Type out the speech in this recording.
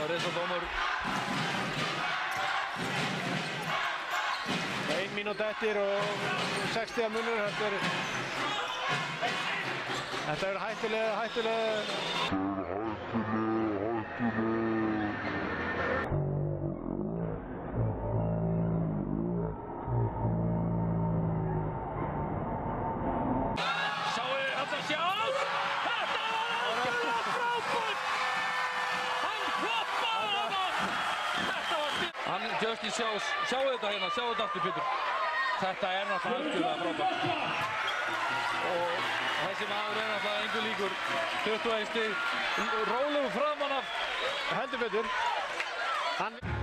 risadómur. 1 mínúta eftir og 60 munur. Þetta er hættulega. Justin Shouse, sjáu þetta hérna, sjáu þetta aftur Pétur. Þetta er náttúrulega algjörlega frábært. Og þessi maður er náttúrulega engu líkur. 21 stig, rólegur framan af. Heldur betur.